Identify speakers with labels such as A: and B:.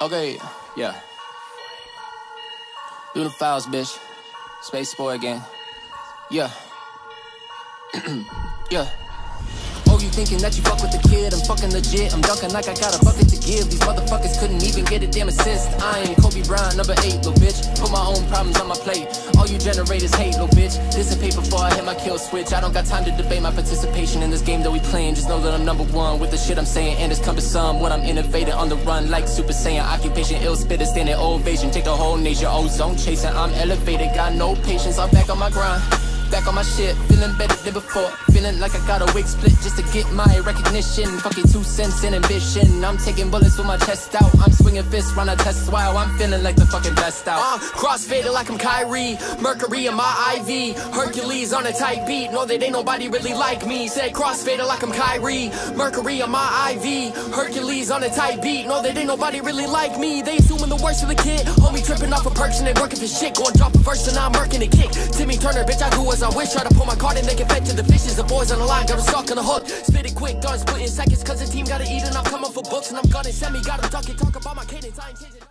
A: Okay, yeah. Do the files, bitch. Space Sport again. Yeah. Yeah. Oh, you thinking that you fuck with the kid? I'm fucking legit. I'm dunking like I got a bucket to give. These motherfuckers couldn't even get a damn assist. I ain't Kobe Bryant, number 8, little bitch. Put my own problems on my plate. All you generators hate, little bitch. Dissipate before I hit my kill switch. I don't got time to debate my participation in this game that we playing. Just know that I'm number one with the shit I'm saying, and it's cumbersome when I'm innovating on the run like Super Saiyan. Occupation, ill spitter, standing ovation. Take the whole nation, ozone chasing. I'm elevated, got no patience. I'm back on my grind. Back on my shit, feeling better than before. Feeling like I got a wig split just to get my recognition. Fucking 2 cents in ambition. I'm taking bullets with my chest out. I'm swinging fists round a test while I'm feeling like the fucking best out. Crossfaded like I'm Kyrie. Mercury in my IV. Hercules on a tight beat. Know that ain't nobody really like me. Said crossfaded like I'm Kyrie. Mercury in my IV. Hercules on a tight beat. Know that ain't nobody really like me. They assuming the worst of the kid. Homie tripping off a perks and they working for shit. Going drop a verse and I'm murking a kick. Timmy Turner, bitch, I do as I wish. Try to pull my card and they can fed to the fishes. The boys on the line got a stuck on the hook. Spit it quick, done split in seconds. Cause the team gotta eat and I'm coming for books. And I'm gonna send me, gotta duck it. Talk about my cadence, I ain't changing.